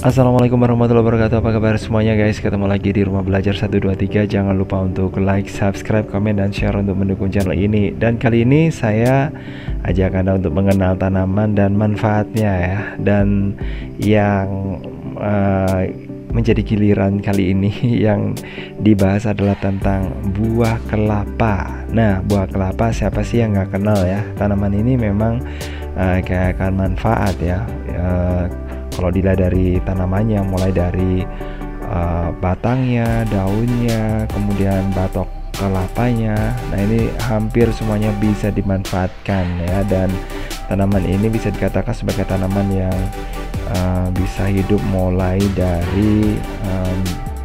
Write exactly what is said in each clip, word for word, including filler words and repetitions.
Assalamualaikum warahmatullahi wabarakatuh. Apa kabar semuanya guys? Ketemu lagi di Rumah Belajar satu dua tiga. Jangan lupa untuk like, subscribe, komen, dan share untuk mendukung channel ini. Dan kali ini saya ajak Anda untuk mengenal tanaman dan manfaatnya ya. Dan yang uh, menjadi giliran kali ini yang dibahas adalah tentang buah kelapa. Nah, buah kelapa siapa sih yang nggak kenal ya? Tanaman ini memang uh, kayak akan manfaat ya. Uh, Kalau dilihat dari tanamannya, mulai dari uh, batangnya, daunnya, kemudian batok kelapanya, nah ini hampir semuanya bisa dimanfaatkan ya. Dan tanaman ini bisa dikatakan sebagai tanaman yang uh, bisa hidup mulai dari um,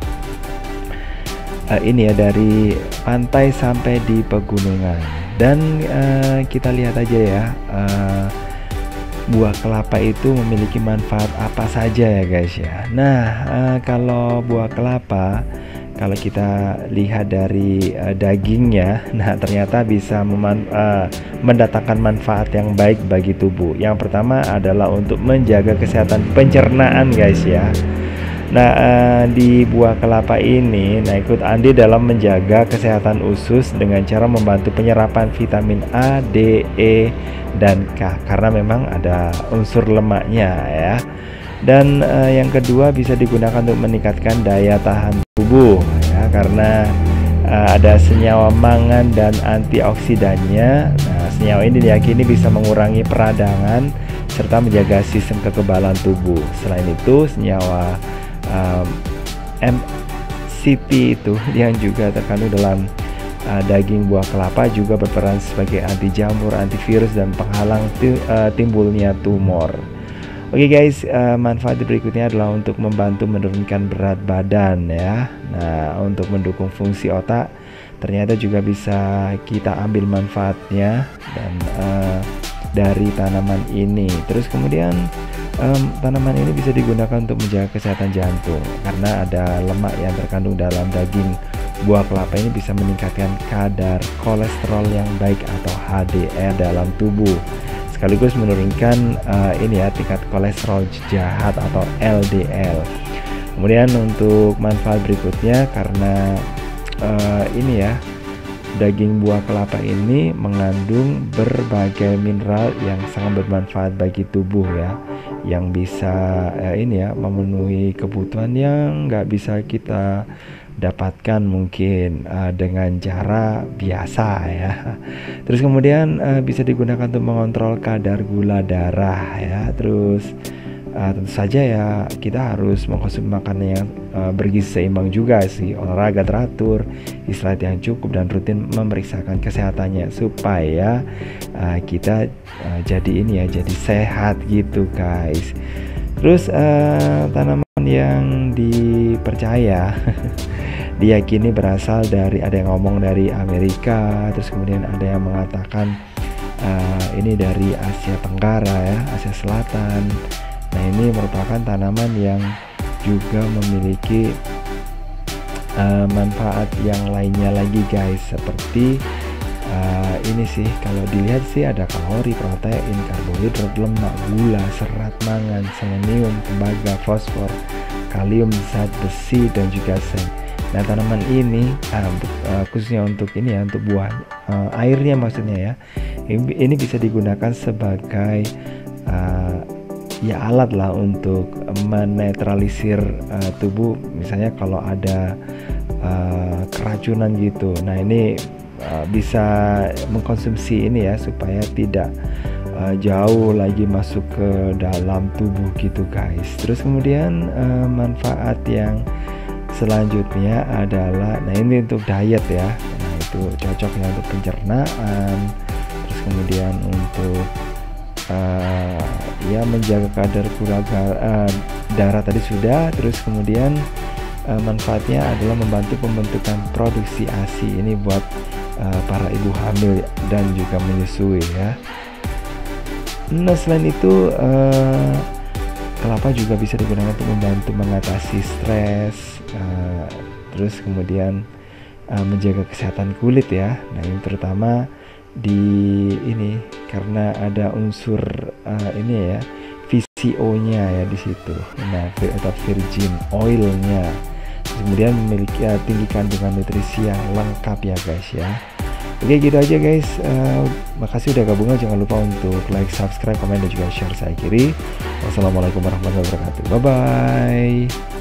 uh, ini ya, dari pantai sampai di pegunungan. Dan uh, kita lihat aja ya, uh, buah kelapa itu memiliki manfaat apa saja ya guys ya. Nah, uh, kalau buah kelapa, kalau kita lihat dari uh, dagingnya, nah ternyata bisa meman uh, mendatangkan manfaat yang baik bagi tubuh. Yang pertama adalah untuk menjaga kesehatan pencernaan guys ya. Nah, uh, di buah kelapa ini, nah ikut andil dalam menjaga kesehatan usus dengan cara membantu penyerapan vitamin A, D, E, dan K, karena memang ada unsur lemaknya ya. Dan uh, yang kedua bisa digunakan untuk meningkatkan daya tahan tubuh ya, karena uh, ada senyawa mangan dan antioksidannya. Nah, senyawa ini diyakini bisa mengurangi peradangan serta menjaga sistem kekebalan tubuh. Selain itu, senyawa Um, M C P itu yang juga terkandung dalam uh, daging buah kelapa juga berperan sebagai anti jamur, antivirus, dan penghalang uh, timbulnya tumor. Oke guys, uh, manfaat berikutnya adalah untuk membantu menurunkan berat badan ya. Nah, untuk mendukung fungsi otak ternyata juga bisa kita ambil manfaatnya dan uh, dari tanaman ini. Terus kemudian Um, tanaman ini bisa digunakan untuk menjaga kesehatan jantung karena ada lemak yang terkandung dalam daging buah kelapa ini bisa meningkatkan kadar kolesterol yang baik atau H D L dalam tubuh, sekaligus menurunkan uh, ini ya tingkat kolesterol jahat atau L D L. Kemudian untuk manfaat berikutnya, karena uh, ini ya, daging buah kelapa ini mengandung berbagai mineral yang sangat bermanfaat bagi tubuh ya, yang bisa eh, ini ya memenuhi kebutuhan yang nggak bisa kita dapatkan mungkin uh, dengan cara biasa ya. Terus kemudian uh, bisa digunakan untuk mengontrol kadar gula darah ya. Terus Uh, tentu saja ya kita harus mengkonsumsi makanan yang uh, bergizi seimbang juga sih, olahraga teratur, istirahat yang cukup, dan rutin memeriksakan kesehatannya supaya uh, kita uh, jadi ini ya, jadi sehat gitu guys. Terus uh, tanaman yang dipercaya diyakini berasal dari, ada yang ngomong dari Amerika, terus kemudian ada yang mengatakan uh, ini dari Asia Tenggara ya, Asia Selatan. Nah, ini merupakan tanaman yang juga memiliki uh, manfaat yang lainnya lagi guys, seperti uh, ini sih, kalau dilihat sih ada kalori, protein, karbohidrat, lemak, gula, serat, mangan, selenium, tembaga, fosfor, kalium, zat besi, dan juga seng. Nah, tanaman ini uh, uh, khususnya untuk ini ya, untuk buah uh, airnya maksudnya ya, ini, ini bisa digunakan sebagai uh, ya alat lah untuk menetralisir uh, tubuh, misalnya kalau ada uh, keracunan gitu. Nah, ini uh, bisa mengkonsumsi ini ya supaya tidak uh, jauh lagi masuk ke dalam tubuh gitu guys. Terus kemudian uh, manfaat yang selanjutnya adalah, nah ini untuk diet ya, nah itu cocoknya untuk pencernaan. Terus kemudian untuk Uh, ya menjaga kadar gula uh, darah tadi sudah. Terus kemudian uh, manfaatnya adalah membantu pembentukan produksi A S I, ini buat uh, para ibu hamil dan juga menyusui ya. Nah, selain itu uh, kelapa juga bisa digunakan untuk membantu mengatasi stres, uh, terus kemudian uh, menjaga kesehatan kulit ya. Nah, ini terutama di ini karena ada unsur uh, ini ya, visi C O-nya ya di situ. Nah, atau virgin oil-nya. Kemudian memiliki uh, tinggi kandungan nutrisi yang lengkap ya guys ya. Oke, gitu aja guys. Uh, makasih udah gabung. Jangan lupa untuk like, subscribe, komen, dan juga share. Saya akhiri. Wassalamualaikum warahmatullahi wabarakatuh. Bye bye.